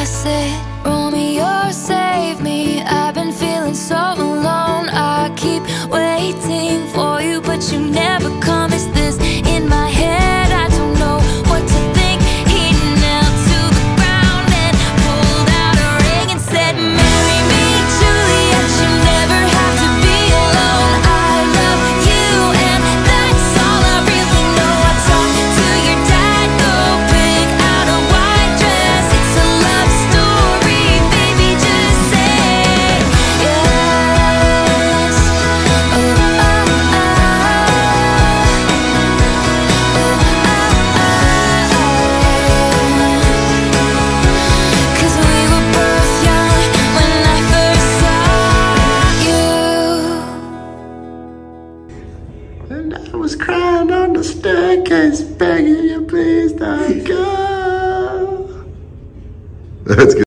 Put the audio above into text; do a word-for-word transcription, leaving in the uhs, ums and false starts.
said, Romeo, save me. I've been feeling so alone. I keep waiting for you, but you never come. Is this in my head? I don't know what to think. He knelt to the ground and pulled out a ring and said, marry me, Juliet. You never have to be alone. I love you, and that's all I really know. I talked to your dad, go pick out a white dress. It's a love story, baby, just say yes. Oh, oh, oh. Oh, oh, oh. 'Cause we were both young when I first saw you. And I was crying on the staircase, begging you please don't go. That's good.